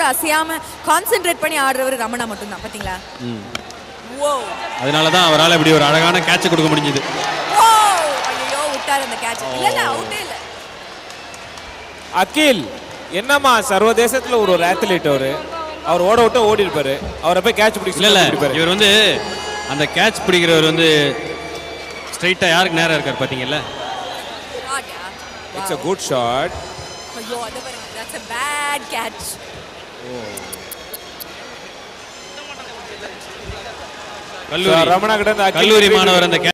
கூட அசையாம கான்சென்ட்ரேட் பண்ணி ஆடுறவர் ரமணா மட்டும் தான் பாத்தீங்களா? அதனால தான் அவரால் இப்படி ஒரு அழகான கேட்ச் கொடுக்க முடிஞ்சது. ஐயோ விட்டார் அந்த கேட்ச். இல்ல அவுட்டே இல்ல. அகில் என்னமா சர்வதேசத்துல ஒரு அத்லீட் அவர் ஓட விட்டு ஓடி இருப்பாரு. அவரை போய் கேட்ச் பிடிக்கல. இல்ல இவர் வந்து அந்த கேட்ச் பிடிக்கிறவர் வந்து ஸ்ட்ரைட்டா யாருக்கு நேரா இருக்கார் பாத்தீங்கல்ல? It's a good shot. ஐயோ அது பாருங்க. That's a bad catch. கல்லூரி மாணவர் அந்த